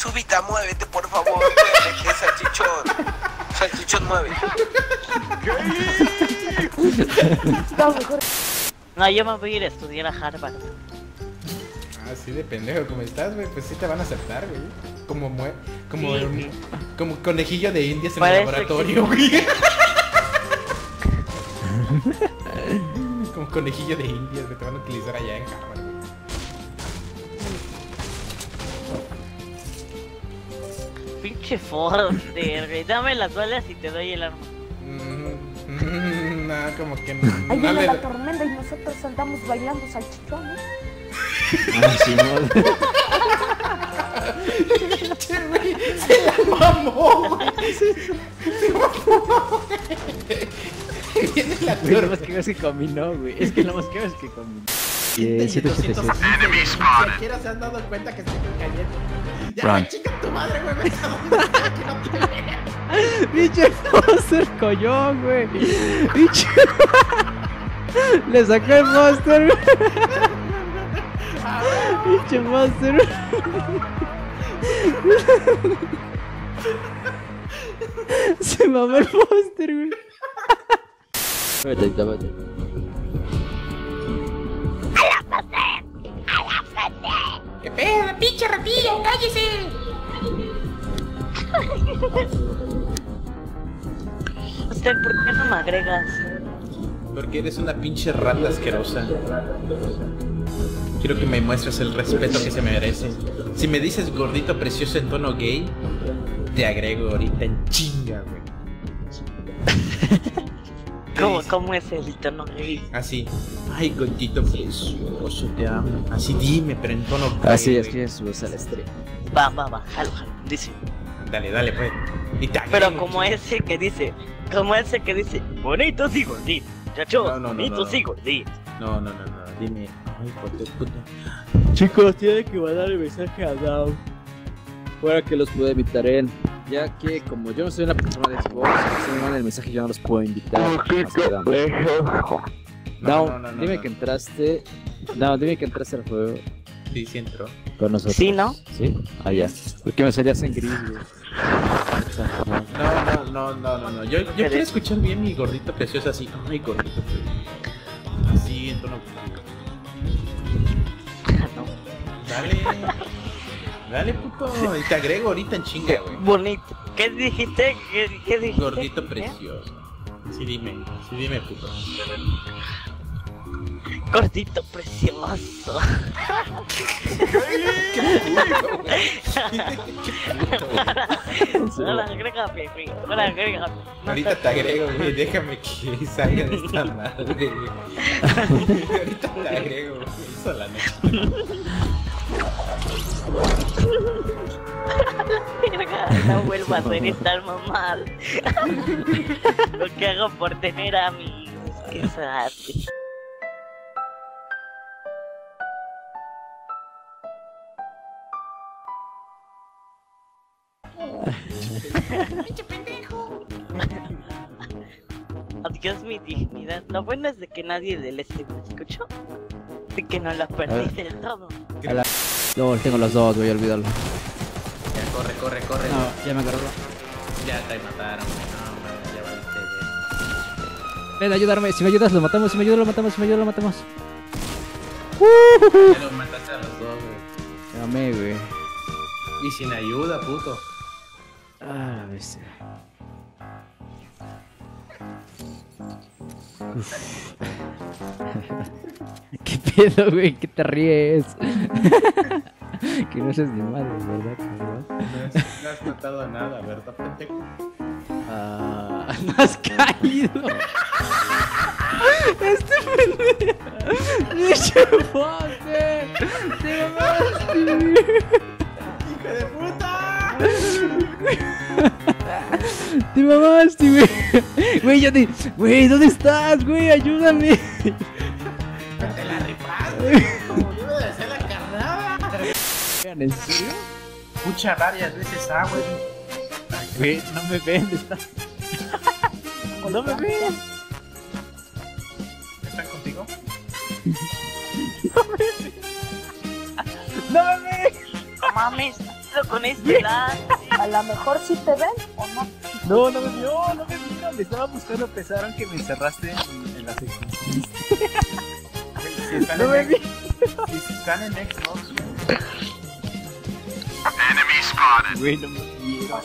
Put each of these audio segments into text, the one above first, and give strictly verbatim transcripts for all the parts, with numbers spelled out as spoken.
Subita, muévete, por favor. Muévete, salchichón. Salchichón, mueve. No, mejor. No, yo me voy a ir a estudiar a Harvard. Ah, sí, de pendejo como estás, güey, pues sí te van a aceptar, güey. Como mue como, Sí, un, sí. como conejillo de indias en Parece el laboratorio, que... güey. Como conejillo de indias, güey, te van a utilizar allá en Harvard, güey. Pinche Foster, güey. Dame las balas y te doy el arma. Mm, mm, no, como que no. Ahí no viene le- la tormenta y nosotros andamos bailando salchichón, ¿eh? Ah, sí, no. Che, güey, se la mamó, güey. Se mamó, güey. Viene la Güey, lo más torre. que ves que combinó, güey. Es que lo más que ves que combinó. Eh, siete ochenta y seis. Ni siquiera se han dado cuenta que estoy cayendo. Ya, Run. me chica tu madre, güey. Vete a donde esté, que no te vea. Pinche Foster collón, güey. Pinche. Le sacó el Foster, güey. Pinche Foster. Se mamó el Foster, güey. Vete, vete, vete. ¡Qué pedo, pinche ratillo! ¡Cállese! Usted, ¿por qué no me agregas? Porque eres una pinche rata asquerosa. Quiero que me muestres el respeto que se merece. Si me dices gordito precioso en tono gay, te agrego ahorita en chinga, güey. ¿Cómo, cómo es el tono gay? Así. Ay, gordito precioso, te amo. Así dime, pero en tono gay. Así es güey. que subes al estrella. Va, va, va, jalo, jalo. Dice. Dale, dale, pues. Y te agrego, Pero como chico. ese que dice, como ese que dice, bonitos y gorditos, muchachos, No, no, no, bonitos no. y gorditos. No, no, no, no. Dime. Ay, hijo de puta. Chicos, tienen que mandar el mensaje a Down para que los pueda invitar en. Ya que como yo no soy una persona de Xbox, si me mandan el mensaje yo no los puedo invitar. Más que Down. No, Down, no, no, no, dime no. que entraste. Down, dime que entraste al juego Sí, sí entró. con nosotros. Sí, ¿no? Sí. Ah, ya. Porque me salías en gris, güey. No, no, no, no, no, no. Yo, yo quiero escuchar bien mi gordito precioso así. Ay, gordito precioso. Así, en tono. No. Dale. Dale, puto. Y te agrego ahorita en chinga, güey. Bonito. ¿Qué dijiste? ¿Qué, qué dijiste? Gordito ¿Eh? precioso. Sí, dime. Sí, dime, puto. Gordito precioso. Ahora agrega, Pepe. Ahora agrega. No Ahorita te agrego, güey. Déjame que salga de esta madre, güey. Ahorita te agrego, güey. Hizo la noche. Verga, no vuelvo a hacer esta mamada. Lo que hago por tener amigos. ¿Qué se hace? Adiós mi dignidad. Lo bueno es de que nadie del este me escuchó. De que no la perdí del todo. No, tengo los dos, voy a olvidarlo. Ya, corre, corre, corre. No, ya me agarró. Ya te mataron, güey. No, man, ya valiste, güey. Ven, ayudarme. Si me ayudas, lo matamos. Si me ayudas, lo matamos. Si me ayudas, lo matamos. Ya lo mataste a los dos, güey. Llamé, güey. Y sin ayuda, puto. Ah, bestia. Uf. ¿Qué pedo, güey? ¿Qué te ríes? Que no seas ni madre, ¿verdad? cabrón? No has, no has notado nada, ¿verdad, pendejo? Ah, no has caído. Este pendejo. Dicho Foster. Te mamaste, güey. ¡Hijo de puta! Te mamaste, güey. Güey, ya te. Güey, ¿dónde estás, güey? Ayúdame. ¡Te la rifaste, güey! Como debe de ser la carnada. ¿En serio? Escucha varias veces agua, güey. Güey, no me ven, está. No me ven. ¿Están contigo? No me ven. No mames. maestro con este lance. A lo mejor sí te ven o no. No, no me vio, no me vio. Me estaba buscando, pensaron que me encerraste en, en la sección. Si están, No me en, vi. si están en Xbox, güey. Güey, no me vieron.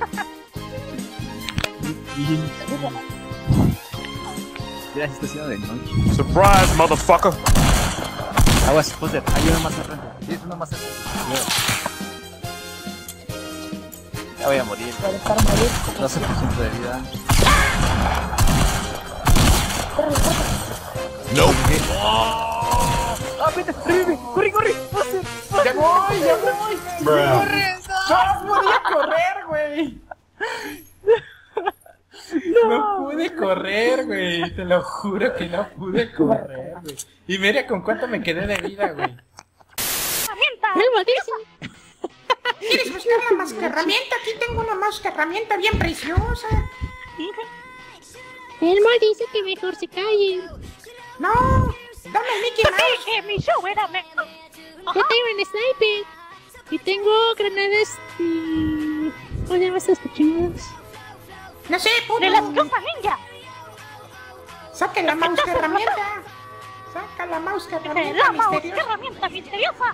Mira, se está haciendo de noche. Surprise, motherfucker. Aguas, Potter, hay uno más enfrente. Tienes uno más enfrente. Ya voy a morir. Para dejar morir. doce por ciento de vida. Corre, corre. No. ¡Ah, vete! ¡Revive! ¡Corre, corre! ¡Potter! ¡Ya voy, ya voy! ¡Corre! ¡No podía correr, güey! No pude correr, güey. Te lo juro que no pude correr, güey. Y mira con cuánto me quedé de vida, güey. ¿Quieres buscar la máscara herramienta? Aquí tengo una máscara herramienta bien preciosa. Elmo dice que mejor se calle. No, dame el Mickey Mouse. Que mi show era mejor. Yo tengo un sniper. Y tengo granadas y... ¿Cómo se llaman estas cochinadas? No sé, puto. De las cosas ninja. Saca la máscara herramienta. Saca la máscara herramienta La mouse, misteriosa. herramienta misteriosa.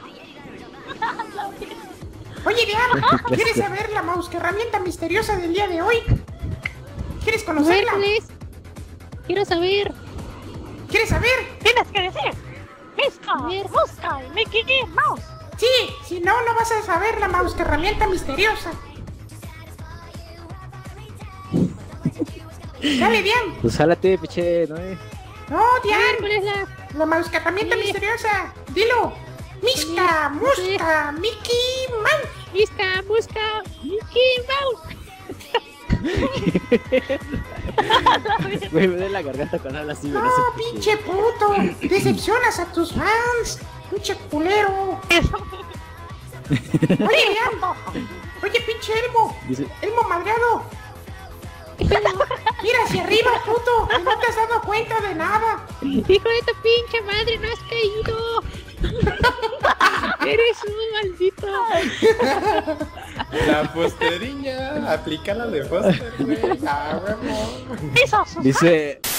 Oye, Diana, ¿quieres saber la máscara herramienta misteriosa del día de hoy? ¿Quieres A ver, conocerla? ¿cuál es? Quiero saber. ¿Quieres saber? Tienes que decir. Miska, A ver. Muska y Mickey Mouse. Sí, si no, no vas a saber la máscara herramienta misteriosa. Dale, Dian. Pues jálate, peche, ¿no? eh? No, A ver, Dian. ¿cuál es la...? La máscara herramienta Sí. misteriosa. Dilo. Miska, Sí. Muska, Mickey Mouse. Busca, busca, Mickey Mouse. Güey, me duele la garganta cuando hablas así, güey. No, sé por qué. pinche puto. Decepcionas a tus fans. Pinche culero. Oye, Dian. Oye, pinche Elmo. Dice, Elmo madreado. Mira hacia arriba, puto. Que no te has dado cuenta de nada. Hijo de tu pinche madre, no has caído. Eres un maldito. La posteriña. Aplica la de Foster, güey. Ah, huevo. Eso, sus dice,